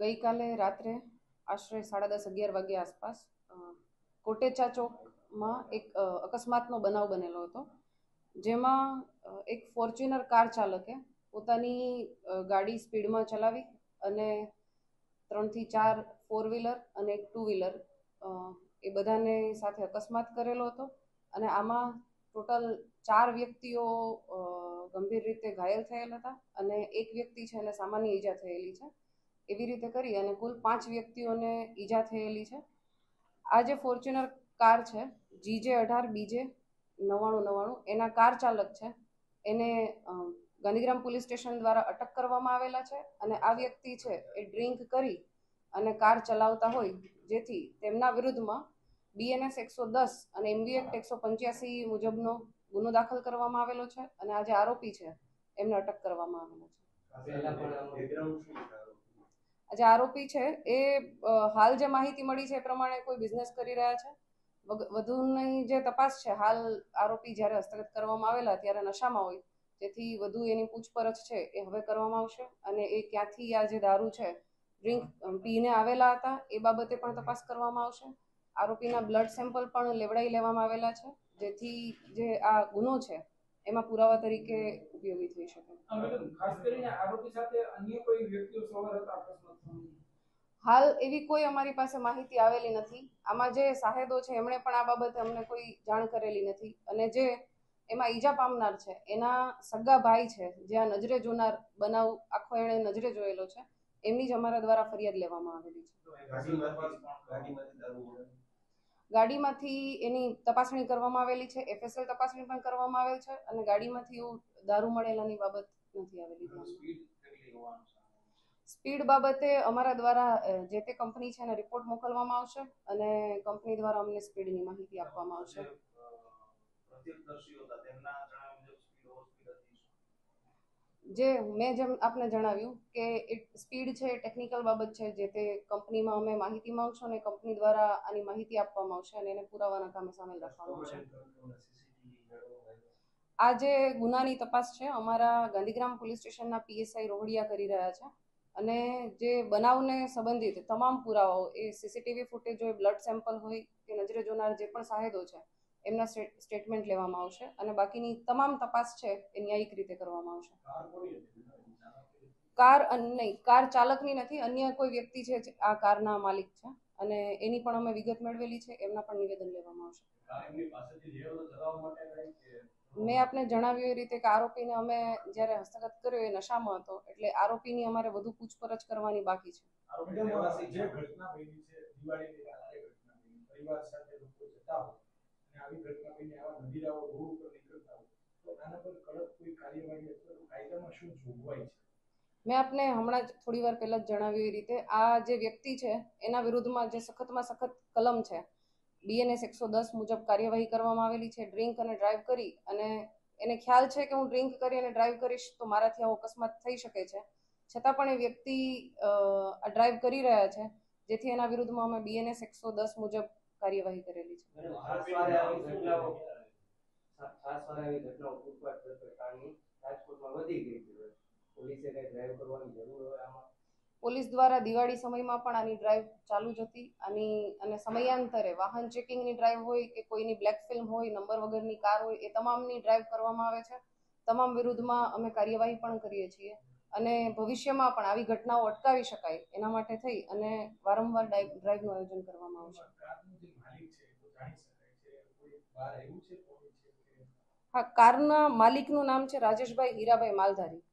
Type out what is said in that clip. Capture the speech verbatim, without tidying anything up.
गई काले रात्रे आश्रय साढ़ा दस अगियार वागे आसपास कोटेचा चौक में एक अकस्मातनो बनाव बनेलो हतो, जेमां एक फॉर्च्यूनर कार चालके पोतानी गाड़ी स्पीड में चलावी अने त्रण थी चार फोर व्हीलर अने एक टू व्हीलर ए बधाने साथे अकस्मात करेलो हतो अने आमां टोटल चार व्यक्तिओ गंभीर रीते घायल थयेल हता अने एक व्यक्ति छे एने सामान्य ईजा थयेली छे। एवी रीते करी अने कुल पांच व्यक्तिओने ईजा थयेली छे। आ जे फॉर्च्यूनर कार छे जीजे अठार बीजे नवाणु नवाणु एना कार चालक छे एने गांधीग्राम पुलिस स्टेशन द्वारा अटक करवामां आवेला छे अने आ व्यक्ति छे ए ड्रिंक करी अने कार चलावता होय जेथी तेमना विरुद्धमां बीएनएस एक सौ दस अने एमवी एक्ट एक सौ पंच्यासी मुजबनो गुनो दाखल करवामां आवेलो छे अने आ जे आरोपी छे एमने अटक करवामां आवेलो छे। जे आरोपी छे ए हाल जे माहिती मળી છે એ પ્રમાણે કોઈ બિઝનેસ કરી રહ્યા છે। વધુની જે તપાસ છે હાલ આરોપી જ્યારે હસ્તગત કરવામાં આવેલા ત્યારે નશામાં હોય જેથી વધુ એની પૂછપરછ છે એ હવે કરવામાં આવશે અને એ ક્યાંથી આ જે દારૂ છે ડ્રિંક પીને આવેલા હતા એ બાબતે પણ તપાસ કરવામાં આવશે। આરોપીના બ્લડ સેમ્પલ પણ લેવડાવી લેવામાં આવેલા છે જેથી જે આ ગુનો છે એમાં પુરાવા તરીકે ઉપયોગી થઈ શકે। ખાસ કરીને આરોપી સાથે અન્ય કોઈ વ્યક્તિઓ સવાર હતા અકસ્માતમાં? હાલ એવી કોઈ અમારી પાસે માહિતી આવેલી નથી। આમાં જે સાહેદો છે એમણે પણ આ બાબતે અમને કોઈ જાણ કરેલી નથી અને જે એમાં ઈજા પામનાર છે એના સગા ભાઈ છે જે આ નજરે જોનાર બનાવ આખો એણે નજરે જોયેલો છે એમની જ અમારા દ્વારા ફરિયાદ લેવામાં આવેલી છે। ગાડીમાંથી એની તપાસણી કરવામાં આવેલી છે, એફએસએલ તપાસણી પણ કરવામાં આવેલ છે અને ગાડીમાંથી એવું દારૂ મળેલાની બાબત નથી આવેલી। સ્પીડ બાબતે અમારા દ્વારા જે તે કંપની છે એને રિપોર્ટ મોકલવામાં આવશે અને કંપની દ્વારા અમને સ્પીડની માહિતી આપવામાં આવશે। જે મેં જેમ આપને જણાવ્યું કે સ્પીડ છે ટેકનિકલ બાબત છે જે તે કંપનીમાં અમે માહિતી માંગશું અને કંપની દ્વારા આની માહિતી આપવામાં આવશે અને એને પુરાવાના કામે સામેલ રાખવામાં આવશે। આ જે ગુનાની તપાસ છે અમારા ગાંધીગ્રામ પોલીસ સ્ટેશનના પીએસઆઈ રોહડિયા કરી રહ્યા છે અને જે બનાવને સંબંધિત તમામ પુરાવાઓ એ સીસીટીવી ફૂટેજ હોય, બ્લડ સેમ્પલ હોય કે નજરે જોનાર જે પણ સાહેદો છે એમના સ્ટેટમેન્ટ લેવામાં આવશે અને બાકીની તમામ તપાસ છે એ ન્યાયિક રીતે કરવામાં આવશે। કાર નહીં, કાર ચાલકની નથી, અન્ય કોઈ વ્યક્તિ છે આ કારના માલિક છે અને એની પણ અમે વિગત મેળવેલી છે, એમના પણ નિવેદન લેવામાં આવશે। મેં આપને જણાવ્યું એ રીતે કે આરોપીને અમે જ્યારે હસ્તગત કર્યો એ નશામાં હતો એટલે આરોપીની અમારે વધુ પૂછપરછ કરવાની બાકી છે। મેં આપને હમણાં જ થોડી વાર પહેલા જ જણાવ્યું એ રીતે આ જે વ્યક્તિ છે એના વિરુદ્ધમાં જે સખતમાં સખત કલમ છે બીએનએસ એકસો દસ મુજબ કાર્યવાહી કરવામાં આવેલી છે। ડ્રિંક અને ડ્રાઈવ કરી અને એને ખ્યાલ છે કે હું ડ્રિંક કરી અને ડ્રાઈવ કરીશ તો મારાથી આવો અકસ્માત થઈ શકે છે છતાં પણ એ વ્યક્તિ આ ડ્રાઈવ કરી રહ્યા છે જેથી એના વિરુદ્ધમાં અમે બીએનએસ એકસો દસ મુજબ કાર્યવાહી કરેલી છે। પોલીસ દ્વારા દિવાળી સમયમાં પણ આની ડ્રાઈવ ચાલુ જ હતી આની અને સમયાંતરે વાહન ચેકિંગની ડ્રાઈવ હોય કે કોઈની બ્લેક ફિલ્મ હોય, નંબર વગરની કાર હોય એ તમામની ડ્રાઈવ કરવામાં આવે છે। તમામ વિરુદ્ધમાં અમે કાર્યવાહી પણ કરીએ છીએ અને ભવિષ્યમાં પણ આવી ઘટનાઓ અટકાવી શકાય એના માટે થઈ અને વારંવાર ડ્રાઈવનું આયોજન કરવામાં આવશે। હા, કારના માલિકનું નામ છે રાજેશભાઈ હીરાભાઈ માલધારી।